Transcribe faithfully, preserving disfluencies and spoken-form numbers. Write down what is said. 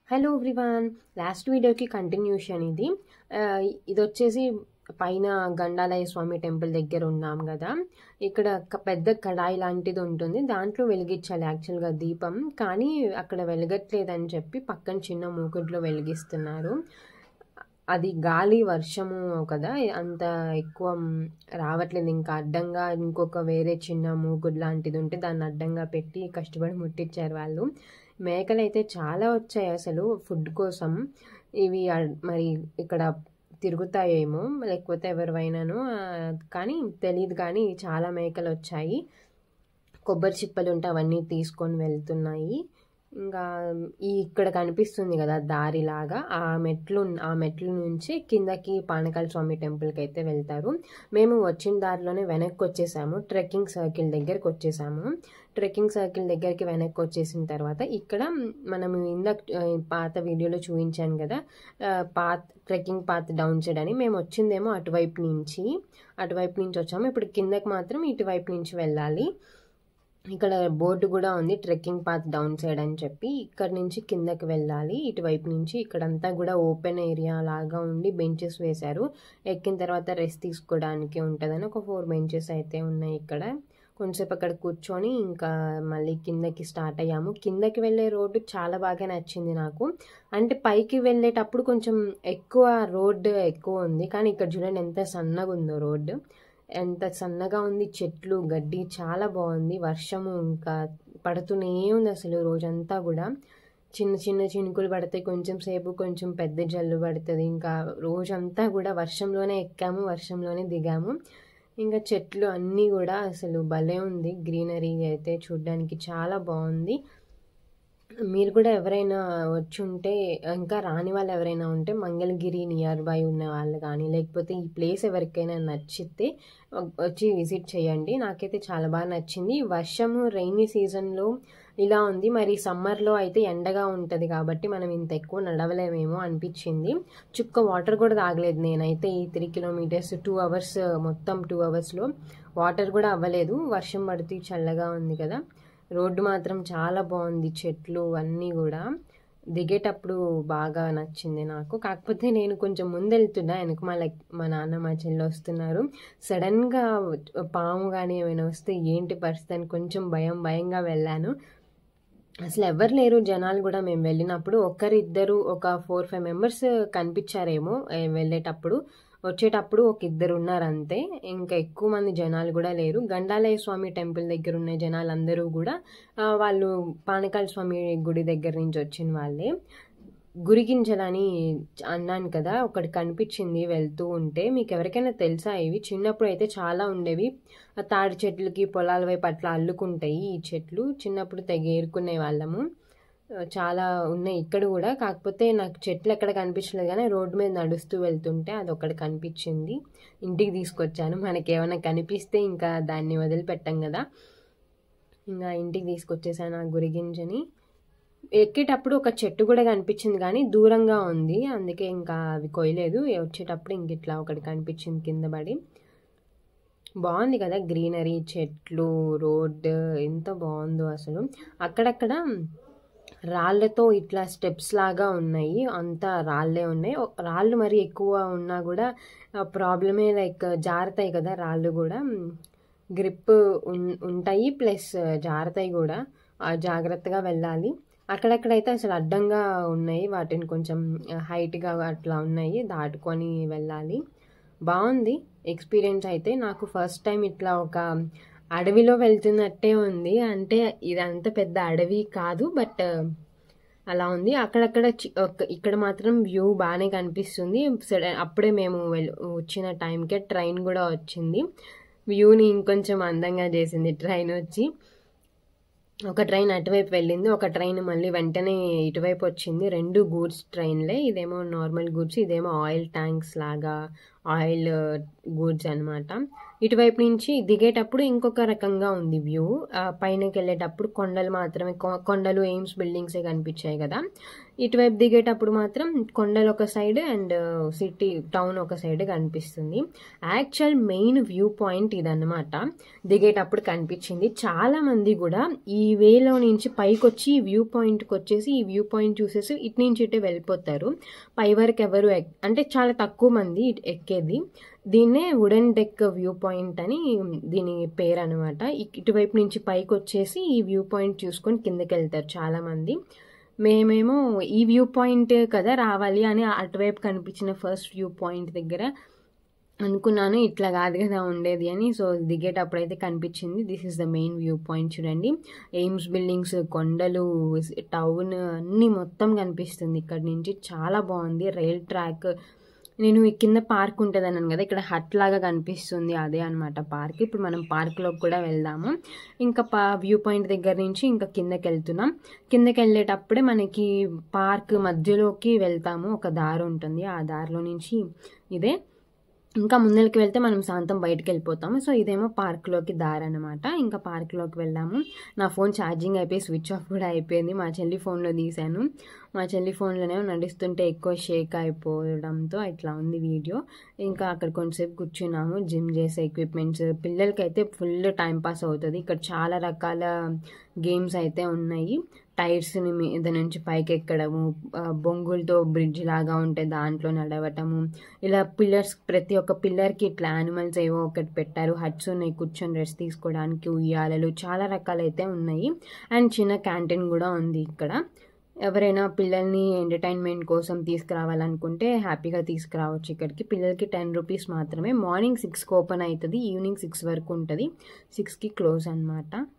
Hello everyone, last వీడియోకి continuation ఇది. ఇది వచ్చేసి పైన గండాలయ స్వామి టెంపుల్ దగ్గర ఉన్నాం కదా. ఇక్కడ పెద్ద కడాయి లాంటిది ఉంటుంది, దాంట్లో వెలిగించాలి యాక్చువల్గా దీపం. కానీ అక్కడ వెలగట్లేదని చెప్పి పక్కన చిన్న మూకుట్లో వెలిగిస్తున్నారు. అది గాలి వర్షము కదా, అంత ఎక్కువ రావట్లేదు. ఇంకా అడ్డంగా ఇంకొక వేరే చిన్న మూకుడు లాంటిది ఉంటే దాన్ని అడ్డంగా పెట్టి కష్టపడి ముట్టించారు వాళ్ళు. మేకలు అయితే చాలా వచ్చాయి అసలు ఫుడ్ కోసం. ఇవి మరి ఇక్కడ తిరుగుతాయేమో లేకపోతే ఎవరివైనాను కానీ తెలియదు, కానీ చాలా మేకలు వచ్చాయి. కొబ్బరి చిప్పలు ఉంటే అవన్నీ తీసుకొని వెళ్తున్నాయి. ఇంకా ఈ ఇక్కడ కనిపిస్తుంది కదా దారిలాగా, ఆ మెట్లు ఆ మెట్ల నుంచి కిందకి పానకాల స్వామి టెంపుల్కి అయితే వెళ్తారు. మేము వచ్చిన దారిలోనే వెనక్కి వచ్చేసాము, ట్రెక్కింగ్ సర్కిల్ దగ్గరికి వచ్చేసాము. ట్రెక్కింగ్ సర్కిల్ దగ్గరికి వెనక్కి వచ్చేసిన తర్వాత ఇక్కడ మనం ఇందాక పాత వీడియోలో చూపించాను కదా path trekking path down side అని. మేము వచ్చిందేమో అటువైపు నుంచి అటువైపు నుంచి వచ్చాము. ఇప్పుడు కిందకి మాత్రం ఇటువైపు నుంచి వెళ్ళాలి. ఇక్కడ బోర్డు కూడా ఉంది, ట్రెక్కింగ్ పాత్ డౌన్ సైడ్ అని చెప్పి. ఇక్కడ నుంచి కిందకి వెళ్ళాలి ఇటువైపు నుంచి. ఇక్కడంతా కూడా ఓపెన్ ఏరియా లాగా ఉండి బెంచెస్ వేశారు. ఎక్కిన తర్వాత రెస్ట్ తీసుకోవడానికి ఉంటుందని ఒక ఫోర్ బెంచెస్ అయితే ఉన్నాయి ఇక్కడ. కొంచెంసేపు అక్కడ కూర్చొని ఇంకా మళ్ళీ కిందకి స్టార్ట్ అయ్యాము. కిందకి వెళ్ళే రోడ్డు చాలా బాగా నచ్చింది నాకు. అంటే పైకి వెళ్ళేటప్పుడు కొంచెం ఎక్కువ రోడ్డు ఎక్కువ ఉంది, కానీ ఇక్కడ చూడండి ఎంత సన్నగా ఉందో రోడ్డు, ఎంత సన్నగా ఉంది. చెట్లు గడ్డి చాలా బాగుంది. వర్షము ఇంకా పడుతూనే ఉంది అసలు రోజంతా కూడా. చిన్న చిన్న చినుకులు పడతాయి, కొంచెం సేపు కొంచెం పెద్ద జల్లు పడుతుంది. ఇంకా రోజంతా కూడా వర్షంలోనే ఎక్కాము, వర్షంలోనే దిగాము. ఇంకా చెట్లు అన్నీ కూడా అసలు భలే ఉంది. గ్రీనరీ అయితే చూడడానికి చాలా బాగుంది. మీరు కూడా ఎవరైనా వచ్చి ఉంటే, ఇంకా రాని వాళ్ళు ఎవరైనా ఉంటే మంగళగిరి నియర్ బై ఉన్న వాళ్ళు కానీ లేకపోతే ఈ ప్లేస్ ఎవరికైనా నచ్చితే వచ్చి విజిట్ చేయండి. నాకైతే చాలా బాగా నచ్చింది. వర్షము రైనీ సీజన్లో ఇలా ఉంది, మరి సమ్మర్లో అయితే ఎండగా ఉంటుంది కాబట్టి మనం ఇంత ఎక్కువ నడవలేమేమో అనిపించింది. చుక్క వాటర్ కూడా తాగలేదు నేనైతే. ఈ త్రీ కిలోమీటర్స్ టూ అవర్స్ మొత్తం టూ అవర్స్లో వాటర్ కూడా అవ్వలేదు. వర్షం పడుతూ చల్లగా ఉంది కదా. రోడ్డు మాత్రం చాలా బాగుంది, చెట్లు అన్నీ కూడా. దిగేటప్పుడు బాగా నచ్చింది నాకు. కాకపోతే నేను కొంచెం ముందెళ్తున్నా, వెనక మా లైక్ మా నాన్న మా చెల్లి వస్తున్నారు. సడన్గా పాము కానీ ఏమైనా వస్తే ఏంటి పరిస్థితి అని కొంచెం భయం భయంగా వెళ్ళాను. అసలు ఎవరు లేరు జనాలు కూడా. మేము వెళ్ళినప్పుడు ఒక్కరిద్దరు ఒక ఫోర్ ఫైవ్ మెంబర్స్ కనిపించారేమో వెళ్ళేటప్పుడు. వచ్చేటప్పుడు ఒక ఇద్దరు ఉన్నారు అంతే, ఇంకా ఎక్కువ మంది జనాలు కూడా లేరు. గండాలయ స్వామి టెంపుల్ దగ్గర ఉన్న జనాలు అందరూ కూడా వాళ్ళు పానకాల స్వామి గుడి దగ్గర నుంచి వచ్చిన వాళ్ళే. గురిగింజలని అన్నాను కదా, ఒకటి కనిపించింది వెళ్తూ ఉంటే. మీకు ఎవరికైనా తెలుసా ఇవి? చిన్నప్పుడు అయితే చాలా ఉండేవి. తాడి చెట్లకి పొలాల వైపు అట్లా అల్లుకుంటాయి ఈ చెట్లు. చిన్నప్పుడు తెగ ఏరుకునే వాళ్ళము. చాలా ఉన్నాయి ఇక్కడ కూడా. కాకపోతే నాకు చెట్లు ఎక్కడ కనిపించలేదు, కానీ రోడ్డు మీద నడుస్తూ వెళ్తుంటే అది ఒకటి కనిపించింది. ఇంటికి తీసుకొచ్చాను. మనకి ఏమైనా కనిపిస్తే ఇంకా దాన్ని వదిలిపెట్టాం కదా, ఇంకా ఇంటికి తీసుకొచ్చేసాను ఆ గురిగింజని. ఎక్కేటప్పుడు ఒక చెట్టు కూడా కనిపించింది, కానీ దూరంగా ఉంది, అందుకే ఇంకా అవి కొయ్యలేదు. వచ్చేటప్పుడు ఇంక ఇట్లా ఒకటి కనిపించింది కింద పడి. బాగుంది కదా గ్రీనరీ, చెట్లు, రోడ్డు ఎంత బాగుందో అసలు. అక్కడక్కడ రాళ్ళతో ఇట్లా స్టెప్స్ లాగా ఉన్నాయి, అంతా రాళ్ళే ఉన్నాయి. రాళ్ళు మరి ఎక్కువ ఉన్నా కూడా ప్రాబ్లమే, లైక్ జారుతాయి కదా రాళ్ళు కూడా. గ్రిప్ ఉంటాయి ప్లస్ జారుతాయి కూడా, జాగ్రత్తగా వెళ్ళాలి. అక్కడక్కడైతే అసలు అడ్డంగా ఉన్నాయి, వాటిని కొంచెం హైట్గా అట్లా ఉన్నాయి, దాటుకొని వెళ్ళాలి. బాగుంది ఎక్స్పీరియన్స్ అయితే. నాకు ఫస్ట్ టైం ఇట్లా ఒక అడవిలో వెళ్తున్నట్టే ఉంది. అంటే ఇదంతా పెద్ద అడవి కాదు, బట్ అలా ఉంది. అక్కడక్కడ ఇక్కడ మాత్రం వ్యూ బాగానే కనిపిస్తుంది. అప్పుడే మేము వచ్చిన టైంకే ట్రైన్ కూడా వచ్చింది, వ్యూని ఇంకొంచెం అందంగా చేసింది ట్రైన్ వచ్చి. ఒక ట్రైన్ అటువైపు వెళ్ళింది, ఒక ట్రైన్ మళ్ళీ వెంటనే ఇటువైపు వచ్చింది. రెండు గూడ్స్ ట్రైన్లే, ఇదేమో నార్మల్ గూడ్స్, ఇదేమో ఆయిల్ ట్యాంక్స్ లాగా ఆయిల్ గూడ్స్ అనమాట. ఇటువైపు నుంచి దిగేటప్పుడు ఇంకొక రకంగా ఉంది వ్యూ. పైనకి వెళ్ళేటప్పుడు కొండలు మాత్రమే, కొండలు ఎయిమ్స్ బిల్డింగ్సే కనిపించాయి కదా. ఇటువైపు దిగేటప్పుడు మాత్రం కొండలు ఒక సైడ్ అండ్ సిటీ టౌన్ ఒక సైడ్ కనిపిస్తుంది. యాక్చువల్ మెయిన్ వ్యూ పాయింట్ ఇదన్నమాట. దిగేటప్పుడు కనిపించింది. చాలా మంది కూడా ఈ వేలో నుంచి పైకి వచ్చి ఈ వ్యూ పాయింట్కి వచ్చేసి ఈ వ్యూ పాయింట్ చూసేసి ఇటు నుంచి ఇటే వెళ్ళిపోతారు. పై వరకు ఎవరు అంటే చాలా తక్కువ మంది ఎక్కేది. దీన్నే వుడెన్ డెక్ వ్యూ పాయింట్ అని దీని పేరు అనమాట. ఇటువైపు నుంచి పైకి వచ్చేసి ఈ వ్యూ పాయింట్ చూసుకొని కిందకి వెళ్తారు చాలా మంది. మేమేమో ఈ వ్యూ పాయింట్ కదా రావాలి అని అటువైపు కనిపించిన ఫస్ట్ వ్యూ పాయింట్ దగ్గర అనుకున్నాను, ఇట్లా కాదు కదా ఉండేది అని. సో దిగేటప్పుడు అయితే కనిపించింది. This is the main view point. చూడండి, ఎయిమ్స్ బిల్డింగ్స్, కొండలు, టౌన్ అన్నీ మొత్తం కనిపిస్తుంది ఇక్కడ నుంచి. చాలా బాగుంది. రైల్ ట్రాక్, నేను ఈ కింద పార్క్ ఉంటుంది అన్నాను కదా, ఇక్కడ హట్ లాగా కనిపిస్తుంది, అదే అనమాట పార్క్. ఇప్పుడు మనం పార్క్లోకి కూడా వెళ్దాము. ఇంకా పా వ్యూ పాయింట్ దగ్గర నుంచి ఇంకా కిందకి వెళ్తున్నాం. కిందకి వెళ్ళేటప్పుడే మనకి పార్క్ మధ్యలోకి వెళ్తాము, ఒక దారి ఉంటుంది. ఆ దారిలో నుంచి ఇదే ఇంకా ముందరికి వెళ్తే మనం శాంతం బయటకు వెళ్ళిపోతాము. సో ఇదేమో పార్క్లోకి దారి అనమాట. ఇంకా పార్క్లోకి వెళ్ళాము. నా ఫోన్ ఛార్జింగ్ అయిపోయి స్విచ్ ఆఫ్ కూడా అయిపోయింది. మా చెల్లి ఫోన్లో తీశాను. మా చెల్లి ఫోన్లోనే నడుస్తుంటే ఎక్కువ షేక్ అయిపోవడంతో ఇట్లా ఉంది వీడియో. ఇంకా అక్కడ కొంచెంసేపు కూర్చున్నాము. జిమ్ చేసే ఎక్విప్మెంట్స్, పిల్లలకైతే ఫుల్ టైం పాస్ అవుతుంది. ఇక్కడ చాలా రకాల గేమ్స్ అయితే ఉన్నాయి. టైర్స్ని మీద నుంచి పైకి ఎక్కడము, బొంగులతో బ్రిడ్జ్ లాగా ఉంటే దాంట్లో నడవటము, ఇలా పిల్లర్స్, ప్రతి ఒక్క పిల్లర్కి ఇట్లా యానిమల్స్ ఏవో ఒకటి పెట్టారు. హట్స్ ఉన్నాయి కూర్చొని రెస్ట్ తీసుకోవడానికి, ఉయ్యాలలు, చాలా రకాలైతే ఉన్నాయి. అండ్ చిన్న క్యాంటీన్ కూడా ఉంది ఇక్కడ. ఎవరైనా పిల్లల్ని ఎంటర్టైన్మెంట్ కోసం తీసుకురావాలనుకుంటే హ్యాపీగా తీసుకురావచ్చు ఇక్కడికి. పిల్లలకి టెన్ రూపీస్ మాత్రమే. మార్నింగ్ సిక్స్కి ఓపెన్ అవుతుంది, ఈవినింగ్ సిక్స్ వరకు ఉంటుంది. సిక్స్కి క్లోజ్ అనమాట.